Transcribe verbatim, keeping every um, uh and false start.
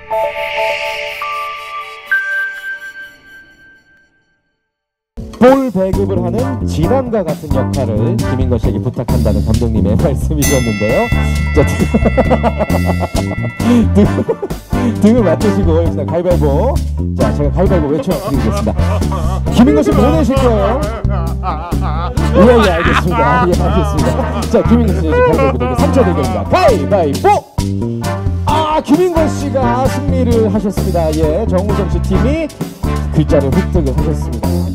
볼 배급을 하는 진함과 같은 역할을 김인권 씨에게 부탁한다는 감독님의 말씀이셨는데요. 자, 등, 등을 맞추시고 여기서 가위바위보. 자, 제가 가위바위보 외쳐드리겠습니다. 김인권 씨 보내실 거예요. 예, 예, 알겠습니다. 예, 알겠습니다. 자, 김인권 씨 가위바위보 대결 삼 차 대결입니다. 가위바위보! 아, 김인권 씨가 승리를 하셨습니다. 예, 정우정 씨 팀이 글자를 획득을 하셨습니다.